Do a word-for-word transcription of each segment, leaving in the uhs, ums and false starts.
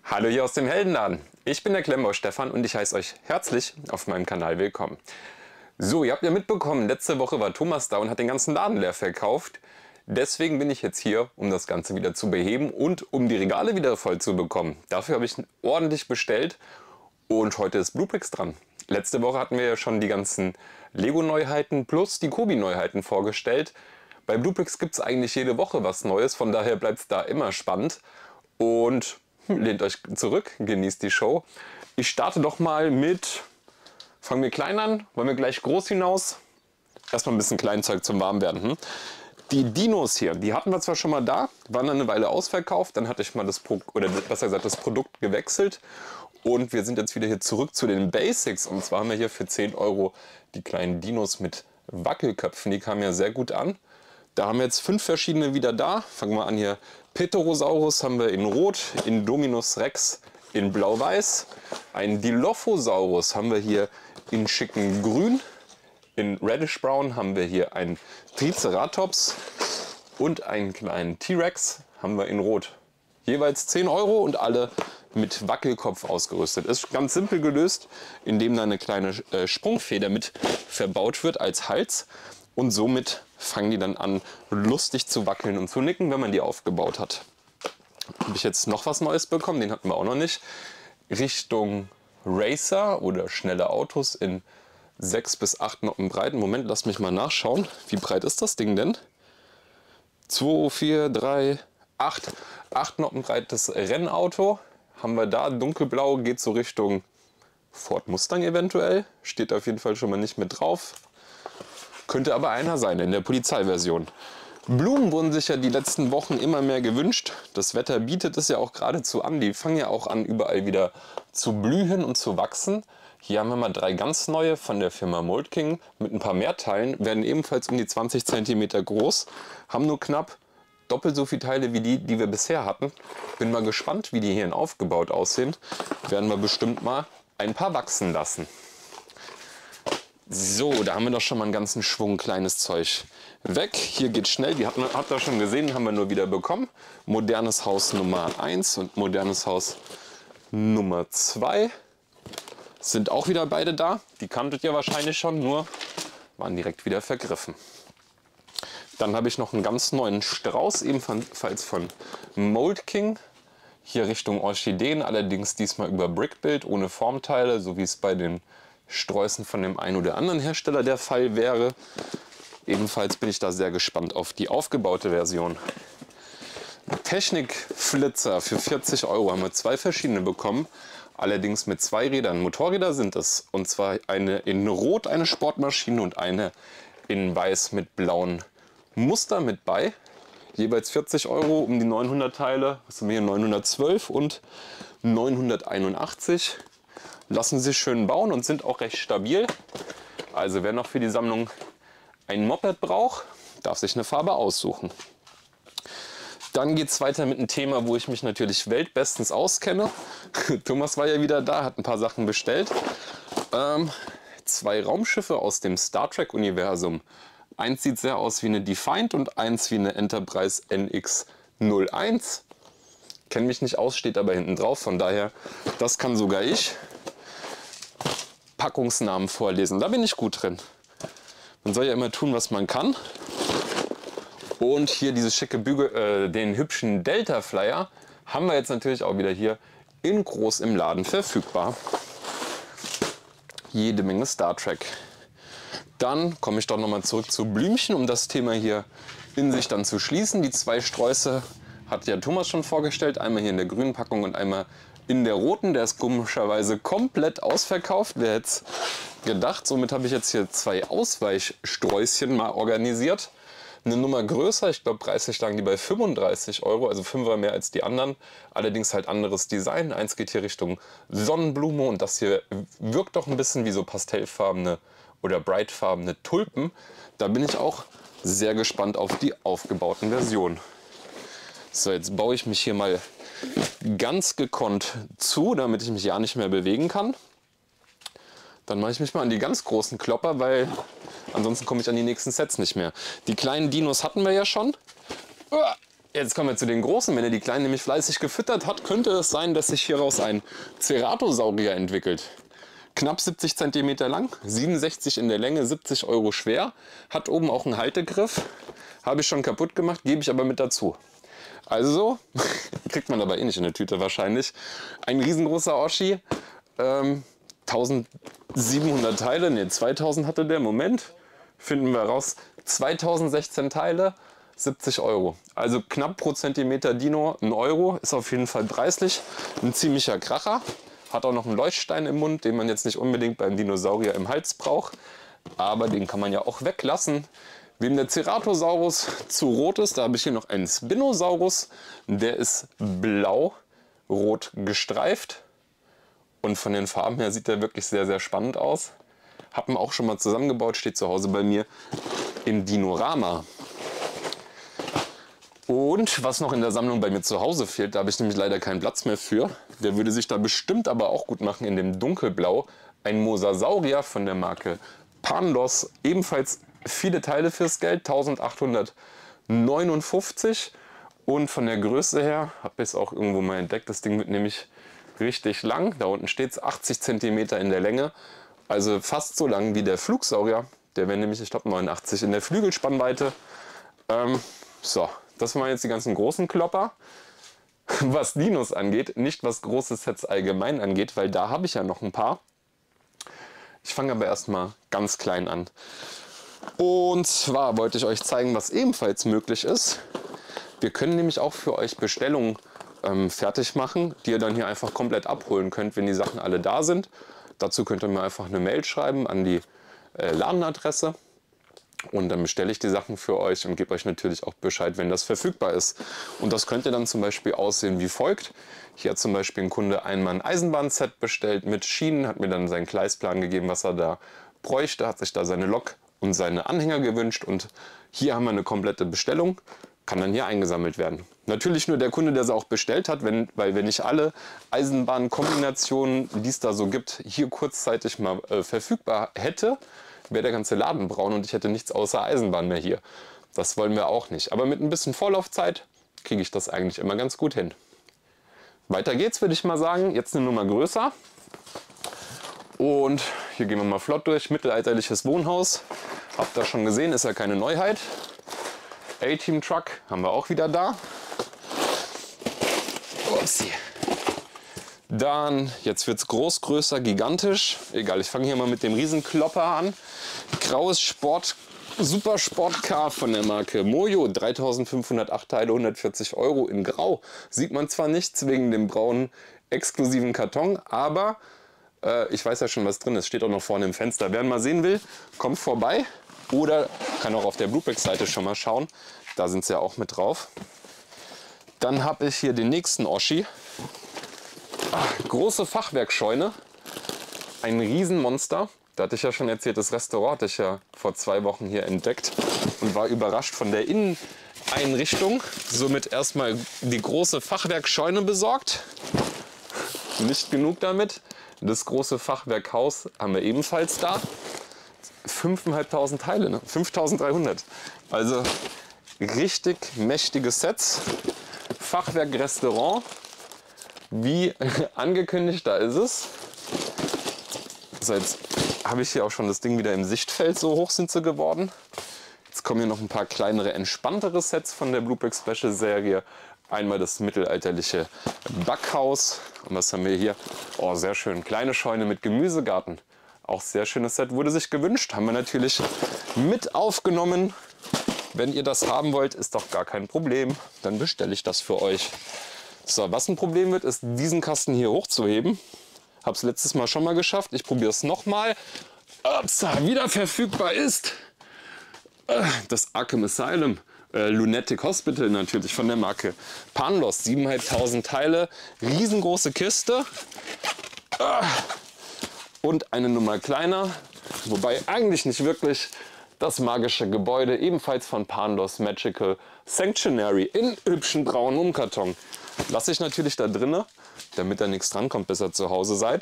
Hallo hier aus dem Heldenladen. Ich bin der Klemmbauer Stefan und ich heiße euch herzlich auf meinem Kanal willkommen. So, ihr habt ja mitbekommen, letzte Woche war Thomas da und hat den ganzen Laden leer verkauft. Deswegen bin ich jetzt hier, um das Ganze wieder zu beheben und um die Regale wieder voll zu bekommen. Dafür habe ich ordentlich bestellt und heute ist Bluebricks dran. Letzte Woche hatten wir ja schon die ganzen Lego-Neuheiten plus die Kobi-Neuheiten vorgestellt. Bei Bluebricks gibt es eigentlich jede Woche was Neues, von daher bleibt es da immer spannend. Und lehnt euch zurück, genießt die Show. Ich starte doch mal mit, fangen wir klein an, wollen wir gleich groß hinaus? Erstmal ein bisschen Kleinzeug zum Warmwerden. Hm? Die Dinos hier, die hatten wir zwar schon mal da, waren dann eine Weile ausverkauft, dann hatte ich mal das, Pro oder besser gesagt, das Produkt gewechselt und wir sind jetzt wieder hier zurück zu den Basics. Und zwar haben wir hier für zehn Euro die kleinen Dinos mit Wackelköpfen, die kamen ja sehr gut an. Da haben wir jetzt fünf verschiedene wieder da. Fangen wir an hier. Pterosaurus haben wir in Rot, Indominus Rex in Blau-Weiß. Ein Dilophosaurus haben wir hier in schicken Grün. In Reddish Brown haben wir hier einen Triceratops und einen kleinen T-Rex haben wir in Rot. Jeweils zehn Euro und alle mit Wackelkopf ausgerüstet. Ist ganz simpel gelöst, indem da eine kleine äh, Sprungfeder mit verbaut wird als Hals. Und somit fangen die dann an, lustig zu wackeln und zu nicken, wenn man die aufgebaut hat. Habe ich jetzt noch was Neues bekommen, den hatten wir auch noch nicht. Richtung Racer oder schnelle Autos in sechs bis acht Noppen breit. Moment, lasst mich mal nachschauen. Wie breit ist das Ding denn? zwei, vier, drei, acht. acht Noppen breites Rennauto. Haben wir da, dunkelblau, geht so Richtung Ford Mustang eventuell. Steht auf jeden Fall schon mal nicht mit drauf. Könnte aber einer sein in der Polizeiversion. Blumen wurden sich ja die letzten Wochen immer mehr gewünscht. Das Wetter bietet es ja auch geradezu an. Die fangen ja auch an, überall wieder zu blühen und zu wachsen. Hier haben wir mal drei ganz neue von der Firma Mold King mit ein paar mehr Teilen. Werden ebenfalls um die zwanzig Zentimeter groß. Haben nur knapp doppelt so viele Teile wie die, die wir bisher hatten. Bin mal gespannt, wie die hier aufgebaut aussehen. Werden wir bestimmt mal ein paar wachsen lassen. So, da haben wir doch schon mal einen ganzen Schwung kleines Zeug weg. Hier geht schnell, die habt ihr schon gesehen, haben wir nur wieder bekommen. Modernes Haus Nummer eins und modernes Haus Nummer zwei sind auch wieder beide da. Die kanntet ihr wahrscheinlich schon, nur waren direkt wieder vergriffen. Dann habe ich noch einen ganz neuen Strauß, ebenfalls von Mold King. Hier Richtung Orchideen, allerdings diesmal über Brickbuild, ohne Formteile, so wie es bei den Sträußen von dem einen oder anderen Hersteller der Fall wäre. Ebenfalls bin ich da sehr gespannt auf die aufgebaute Version. Technikflitzer für vierzig Euro haben wir zwei verschiedene bekommen, allerdings mit zwei Rädern. Motorräder sind es, und zwar eine in Rot, eine Sportmaschine, und eine in Weiß mit blauen Muster mit bei. Jeweils vierzig Euro um die neunhundert Teile. Was haben wir hier? neunhundertzwölf und neunhunderteinundachtzig. Lassen sich schön bauen und sind auch recht stabil. Also wer noch für die Sammlung ein Moped braucht, darf sich eine Farbe aussuchen. Dann geht es weiter mit einem Thema, wo ich mich natürlich weltbestens auskenne. Thomas war ja wieder da, hat ein paar Sachen bestellt. Ähm, zwei Raumschiffe aus dem Star Trek Universum. Eins sieht sehr aus wie eine Defiant und eins wie eine Enterprise N X null eins. Kenne mich nicht aus, steht aber hinten drauf, von daher, das kann sogar ich. Packungsnamen vorlesen, da bin ich gut drin. Man soll ja immer tun, was man kann. Und hier dieses schicke Bügel, äh, den hübschen Delta Flyer haben wir jetzt natürlich auch wieder hier in groß im Laden verfügbar. Jede Menge Star Trek. Dann komme ich doch nochmal zurück zu Blümchen, um das Thema hier in sich dann zu schließen. Die zwei Sträuße hat ja Thomas schon vorgestellt, einmal hier in der grünen Packung und einmal in der roten. Der ist komischerweise komplett ausverkauft. Wer hätte es gedacht? Somit habe ich jetzt hier zwei Ausweichsträußchen mal organisiert. Eine Nummer größer, ich glaube preislich lagen die bei fünfunddreißig Euro, also fünfmal mehr als die anderen. Allerdings halt anderes Design. Eins geht hier Richtung Sonnenblume und das hier wirkt doch ein bisschen wie so pastellfarbene oder brightfarbene Tulpen. Da bin ich auch sehr gespannt auf die aufgebauten Versionen. So, jetzt baue ich mich hier mal ganz gekonnt zu, damit ich mich ja nicht mehr bewegen kann. Dann mache ich mich mal an die ganz großen Klopper, weil ansonsten komme ich an die nächsten Sets nicht mehr. Die kleinen Dinos hatten wir ja schon. Jetzt kommen wir zu den großen. Wenn ihr die Kleinen nämlich fleißig gefüttert hat, könnte es sein, dass sich hieraus ein Ceratosaurier entwickelt. Knapp siebzig Zentimeter lang, siebenundsechzig in der Länge, siebzig Euro schwer. Hat oben auch einen Haltegriff. Habe ich schon kaputt gemacht, gebe ich aber mit dazu. Also, kriegt man aber eh nicht in der Tüte wahrscheinlich. Ein riesengroßer Oschi. Ähm, tausendsiebenhundert Teile, ne zweitausend hatte der, Moment. Finden wir raus. zweitausendsechzehn Teile, siebzig Euro. Also knapp pro Zentimeter Dino ein Euro. Ist auf jeden Fall preislich. Ein ziemlicher Kracher. Hat auch noch einen Leuchtstein im Mund, den man jetzt nicht unbedingt beim Dinosaurier im Hals braucht. Aber den kann man ja auch weglassen. Wem der Ceratosaurus zu rot ist, da habe ich hier noch einen Spinosaurus. Der ist blau-rot gestreift. Und von den Farben her sieht der wirklich sehr, sehr spannend aus. Hab ihn auch schon mal zusammengebaut, steht zu Hause bei mir im Dinorama. Und was noch in der Sammlung bei mir zu Hause fehlt, da habe ich nämlich leider keinen Platz mehr für. Der würde sich da bestimmt aber auch gut machen in dem Dunkelblau. Ein Mosasaurier von der Marke Pandos. Ebenfalls viele Teile fürs Geld, eintausendachthundertneunundfünfzig. Und von der Größe her, habe ich es auch irgendwo mal entdeckt, das Ding wird nämlich richtig lang. Da unten steht es achtzig Zentimeter in der Länge. Also fast so lang wie der Flugsaurier. Der wäre nämlich, ich glaube, neunundachtzig in der Flügelspannweite. Ähm, so. Das waren jetzt die ganzen großen Klopper, was Dinos angeht, nicht was große Sets allgemein angeht, weil da habe ich ja noch ein paar. Ich fange aber erstmal ganz klein an. Und zwar wollte ich euch zeigen, was ebenfalls möglich ist. Wir können nämlich auch für euch Bestellungen ähm, fertig machen, die ihr dann hier einfach komplett abholen könnt, wenn die Sachen alle da sind. Dazu könnt ihr mir einfach eine Mail schreiben an die äh, Ladenadresse. Und dann bestelle ich die Sachen für euch und gebe euch natürlich auch Bescheid, wenn das verfügbar ist. Und das könnte dann zum Beispiel aussehen wie folgt. Hier hat zum Beispiel ein Kunde einmal ein Eisenbahnset bestellt mit Schienen, hat mir dann seinen Gleisplan gegeben, was er da bräuchte, hat sich da seine Lok und seine Anhänger gewünscht. Und hier haben wir eine komplette Bestellung, kann dann hier eingesammelt werden. Natürlich nur der Kunde, der sie auch bestellt hat, wenn, weil wenn ich alle Eisenbahnkombinationen, die es da so gibt, hier kurzzeitig mal äh, verfügbar hätte, wäre der ganze Laden braun und ich hätte nichts außer Eisenbahn mehr hier. Das wollen wir auch nicht. Aber mit ein bisschen Vorlaufzeit kriege ich das eigentlich immer ganz gut hin. Weiter geht's, würde ich mal sagen. Jetzt eine Nummer größer. Und hier gehen wir mal flott durch. Mittelalterliches Wohnhaus. Habt ihr schon gesehen, ist ja keine Neuheit. A-Team Truck haben wir auch wieder da. Upsi. Dann, jetzt wird es groß, größer, gigantisch. Egal, ich fange hier mal mit dem Riesenklopper an. Graues Sport, Super Sportcar von der Marke Mojo. dreitausendfünfhundertacht Teile, hundertvierzig Euro in Grau. Sieht man zwar nichts wegen dem braunen exklusiven Karton, aber äh, ich weiß ja schon, was drin ist. Steht auch noch vorne im Fenster. Wer ihn mal sehen will, kommt vorbei. Oder kann auch auf der Bluebricks-Seite schon mal schauen. Da sind sie ja auch mit drauf. Dann habe ich hier den nächsten Oschi. Ach, große Fachwerkscheune, ein Riesenmonster. Da hatte ich ja schon erzählt, das Restaurant hatte ich ja vor zwei Wochen hier entdeckt und war überrascht von der Inneneinrichtung. Somit erstmal die große Fachwerkscheune besorgt. Nicht genug damit. Das große Fachwerkhaus haben wir ebenfalls da. fünftausendfünfhundert Teile, ne? fünftausenddreihundert. Also richtig mächtige Sets. Fachwerk-Restaurant. Wie angekündigt, da ist es. So, jetzt habe ich hier auch schon das Ding wieder im Sichtfeld, so hoch sind sie geworden. Jetzt kommen hier noch ein paar kleinere, entspanntere Sets von der Bluebricks Special Serie. Einmal das mittelalterliche Backhaus. Und was haben wir hier? Oh, sehr schön. Kleine Scheune mit Gemüsegarten. Auch sehr schönes Set. Wurde sich gewünscht. Haben wir natürlich mit aufgenommen. Wenn ihr das haben wollt, ist doch gar kein Problem. Dann bestelle ich das für euch. So, was ein Problem wird, ist diesen Kasten hier hochzuheben. Habe es letztes Mal schon mal geschafft. Ich probiere es nochmal. Wieder verfügbar ist das Arkham Asylum äh, Lunatic Hospital natürlich von der Marke Pandos. siebentausendfünfhundert Teile, riesengroße Kiste. Und eine Nummer kleiner, wobei eigentlich nicht wirklich. Das magische Gebäude, ebenfalls von Pandos Magical Sanctuary in hübschen braunen Umkarton. Lasse ich natürlich da drinne, damit da nichts dran kommt, bis ihr zu Hause seid.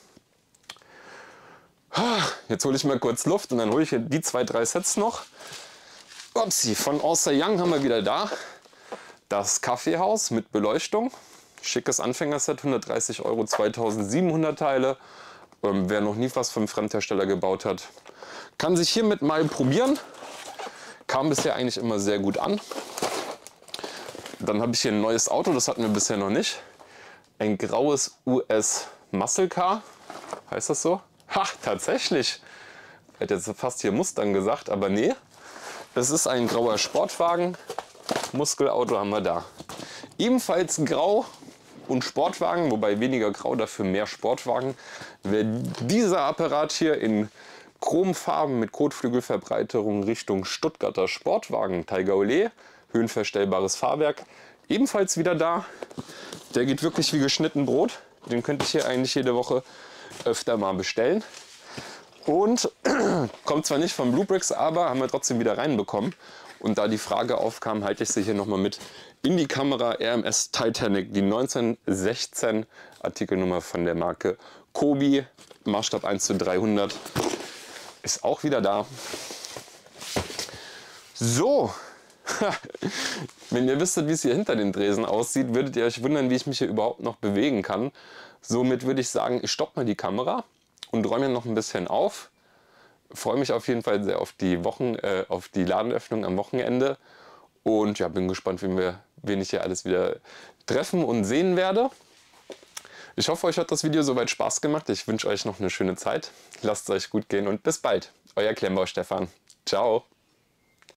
Jetzt hole ich mal kurz Luft und dann hole ich hier die zwei, drei Sets noch. Upsi, von Orsa Young haben wir wieder da. Das Kaffeehaus mit Beleuchtung. Schickes Anfängerset, hundertdreißig Euro, zweitausendsiebenhundert Teile. Ähm, wer noch nie was vom Fremdhersteller gebaut hat, kann sich hiermit mal probieren. Kam bisher eigentlich immer sehr gut an. Dann habe ich hier ein neues Auto, das hatten wir bisher noch nicht. Ein graues U S Muscle Car. Heißt das so? Ha, tatsächlich. Ich hätte jetzt fast hier Mustang gesagt, aber nee. Das ist ein grauer Sportwagen. Muskelauto haben wir da. Ebenfalls grau und Sportwagen, wobei weniger grau, dafür mehr Sportwagen. Wäre dieser Apparat hier in Chromfarben mit Kotflügelverbreiterung Richtung Stuttgarter Sportwagen Tiger Olé, höhenverstellbares Fahrwerk, ebenfalls wieder da. Der geht wirklich wie geschnitten Brot. Den könnte ich hier eigentlich jede Woche öfter mal bestellen. Und kommt zwar nicht von Bluebricks, aber haben wir trotzdem wieder reinbekommen. Und da die Frage aufkam, halte ich sie hier nochmal mit in die Kamera. R M S Titanic, die neunzehnhundertsechzehn, Artikelnummer von der Marke Kobi, Maßstab eins zu dreihundert, ist auch wieder da. So, wenn ihr wüsstet, wie es hier hinter den Tresen aussieht, würdet ihr euch wundern, wie ich mich hier überhaupt noch bewegen kann. Somit würde ich sagen, ich stoppe mal die Kamera und räume noch ein bisschen auf. Freue mich auf jeden Fall sehr auf die Wochen, äh, auf die Ladenöffnung am Wochenende und ja, bin gespannt, wen, wir, wen ich hier alles wieder treffen und sehen werde. Ich hoffe, euch hat das Video soweit Spaß gemacht. Ich wünsche euch noch eine schöne Zeit. Lasst es euch gut gehen und bis bald. Euer Klemmbauer Stefan. Ciao.